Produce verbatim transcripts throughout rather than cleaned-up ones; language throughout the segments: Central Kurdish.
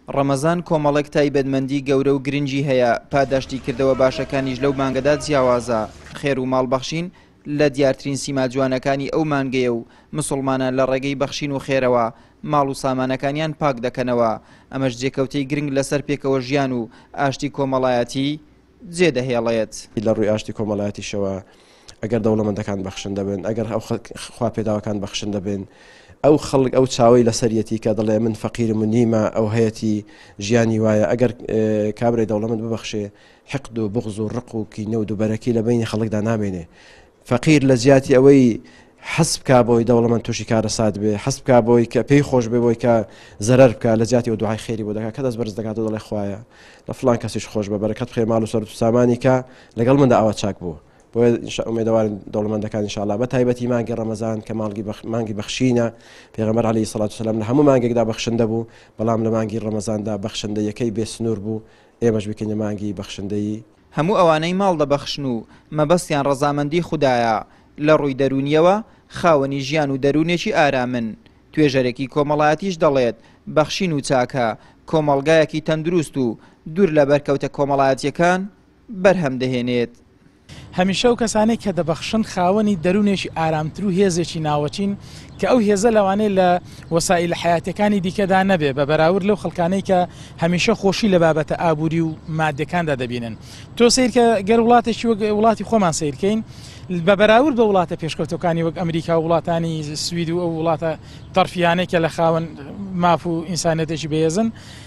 ڕەمەزان کۆمەڵێک تایبەتمەندی گەورە و گرنگی هەیە. پاداشتی کردەوە باشەکانیش لەو مانگەدا جیاوازە. خێر و ماڵبەخشین لە دیارترین سیما جوانەکانی ئەو مانگەیە و مسلمانان لە ڕێگەی بەخشین و خێرەوە ماڵ و سامانەکانیان پاک دەکەنەوە. ئەمەش جێکەوتەی گرنگ لەسەر پێکەوە ژیان و ئاشتی کۆمەڵایەتی جێدەهێڵێت. لە ڕووی ئاشتی کۆمەڵایەتیشەوە ئەگەر دەوڵەمەندەکان بەخشن دەبن، ئەگەر ئەو خوا پێداوەکان بەخشن دەبن، ئەو خەڵک ئەو چاوەی لەسەرەتی کە دەڵێ من فەقیرم و نیمە ئەو هەیەی ژیانی وایە، ئەگەر کابرای دەوڵەمەند ببەخشێ حقد و بغز و ڕق و کینە و دووبەرەکی لە بینی خەڵکدا نامێنێ. فەقیر لە زیاتی ئەوەی حەسب بکا بۆی دەوڵەمەند تووشی کارە سات بێ، حەسب بکا بۆی کە پێی خۆش بێ بۆی کە زەرەر بکە، لە زیاتی و دوعای خێری بۆ دەکات کە دەست بەرز دەکات و دەڵێ خوایە لە فڵان کەسیش خۆش بە بەرەکەت بخێ ماڵ و سەر و سامانی کە لەگەڵ مندا ئەوە چاک بوو. بۆیە ئومێدەوارین دەوڵەمەندەکان ئینشاءالله بە تایبەتی مانگی ڕەمەزان کە مانگی بەخشینە، پێغەمبەر عەلەیهی سەڵات وسەلام لە هەموو مانگێکدا بەخشندە بوو، بەڵام لە مانگی ڕەمەزاندا بەخشندەیەکەی بێسنوور بوو. ئێمەش بکەینە مانگی بەخشندەیی. هەموو ئەوانەی ماڵ دەبەخشن و مەبەستیان ڕەزامەندی خوددایە، لە ڕووی دەرونیەوە خاوەنی ژیان و دەرونێکی ئارامن. توێژەرێکی کۆمەڵایەتیش دەڵێت بەخشین و چاکە کۆمەڵگایەکی تەندروست و دوور لە بەرکەوتە کۆمەڵایەتیەکان بەرهەم دەهێنێت. هەمیشە و کەسانێک کە دەبەخشن خاوەنی دەرونێکی ئارامتر و هێزێکی ناوەچین کە ئەو هێزە لەوانەیە لە وەسایل حیاتەکانی دیکەدا نەبێ، بە بەراورد لەو خەڵکانەی کە هەمیشە خۆشی لە بابەتە ئابووری و مادەکاندا دەبینن. تۆ سیر کە گەر وڵاتێکی وەک وڵاتی خۆمان سیرکەین بە بەراورد بە وڵاتە پێشکەوتەکانی وەک ئەمریکا و وڵاتانی سوید و ئەو وڵاتە تەرفیانەی کە لە خاوەن ماف و ئینسانێتێکی بەهێزن،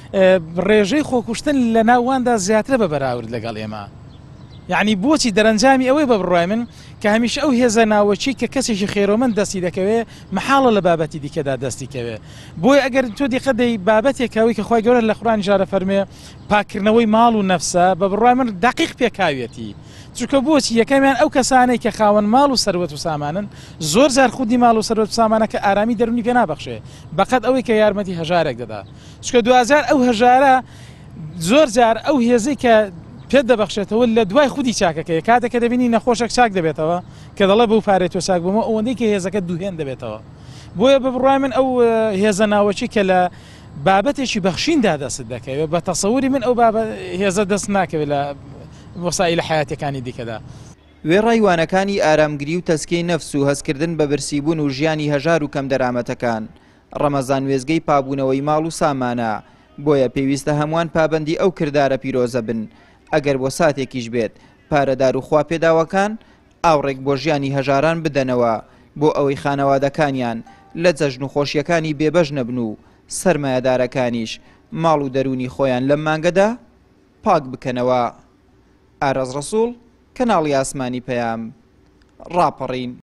ڕێژەی خۆکوشتن لە ناواندا زیاترە بە بەراورد لەگەڵ ئێمە. یعنی بۆچی دەرەنجامی ئەوەی بە بڕای من کە هەمیشە ئەو هێزە ناوەچی کە کەسێکی خێرۆمەند دەستی دەکەوێ مەحاڵە لە بابەتی دیکەدا دەستی کەوێ. بۆیە ئەگەر تۆ دیقەدەی بابەتێکەوەی کە خۆی گەورە لە قورئان جارە فەرمێ پاکردنەوەی ماڵ و نەفسە بە بڕای من دقیق پێکاوێتی. چونکە بۆچی یەکەمیان ئەو کەسانەی کە خاوەن ماڵ و سەروەت و سامانن زۆر جار خودی ماڵ و سەروەت و سامانەکە ئارامی دەرونی پێ نابەخشێ، بەقەت ئەوەی کە یارمەتی هەژارێک دەدا. چونکە دوازار ئەو هەژارە زۆر جار ئەو هێزەی کە پێت دەبەخشێتەوە لە دوای خودی چاکەکەی کاتێککە دەبینی نەخۆشێک چاک دەبێتەوە کە دەڵێ بەو پارێت تۆ چاک بوومە ئەوەندەی کە هێزەکە دووهێن دەبێتەوە. بۆیە بە بڕای من ئەو هێزە ناوەچی کە لە بابەتێکی بەخشیندا دەست دەکەوێت بە تەسەووری من ئەو هێزە دەست ناکەوێت لە وەسایل حیاتەکانی دیکەدا. وێڕایوانەکانی ئارامگری و تەسکەی نەفس و هەستکردن بە برسیبوون و ژیانی هەژار و کەم دەرامەتەکان. ڕەمەزان وێزگەی پابوونەوەی ماڵ و سامانە، بۆیە پێویستە هەمووان پابەندی ئەو کردارە پیرۆزە بن. ئەگەر بۆ ساتێکیش بێت پارەدار و خوا پێداوەکان ئاوڕێک بۆ ژیانی هەژاران بدەنەوە بۆ ئەوەی خانەوادەکانیان لە جەژن و خۆشیەکانی بێبەش نەبن و سەرمایەدارەکانیش ماڵ و دەرونی خۆیان لەم مانگەدا پاک بکەنەوە. ئارەز ڕەسوول، کەناڵی ئاسمانی پەیام، ڕاپەڕین.